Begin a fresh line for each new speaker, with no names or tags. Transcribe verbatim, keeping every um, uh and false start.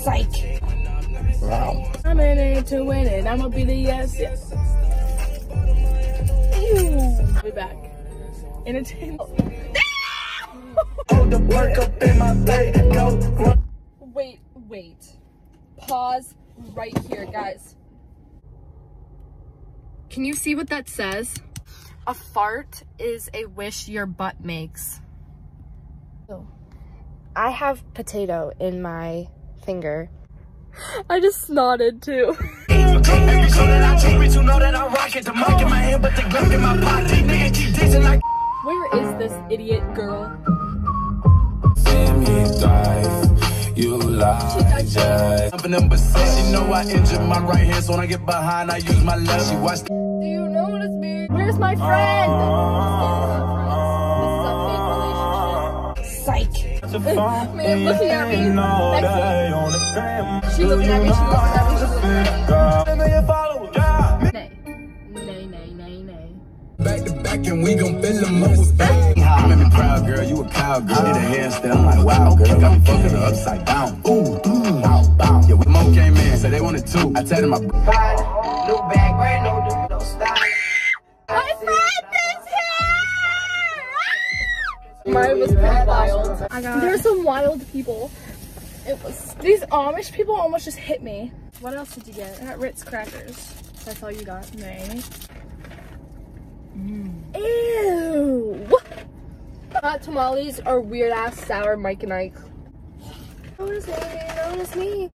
Psych.
Wow.
I'm in it to win it. I'ma be the yes, yes. Ew. Be back. Entertain.
Hold the work up in my bed. Go.
Wait, wait. Pause right here, guys. Can you see what that says? A fart is a wish your butt makes.
Oh. I have potato in my finger.
I just snotted too. Where is this idiot girl?
You lie, just something in percent. She know I injured my right hand, so when I get behind, I use my left. She watched.
Do you notice me? Where's my friend? This is a fake relationship. Man, looking at me. She looking at me. She looking at me. She looking at me. Nay, nay, nay, nay, nay.
Back to back, and we gon' fill them up with bang. You made me proud, girl. You a cowgirl. Did a handstand. I'm like, wow, girl. Got me fucking her upside down. Ooh, ooh, bow, bow. Yeah, when Mo came in, said they wanted two. I tell them my new bag, brand new, no style.
My friend is here! Mine was pretty wild. I got. There were some wild people. It was. These Amish people almost just hit me. What else did you get? I got Ritz crackers. That's all you got. Nay. Mm. Ew.
Hot tamales are weird ass sour Mike and Ike. Notice me, notice me.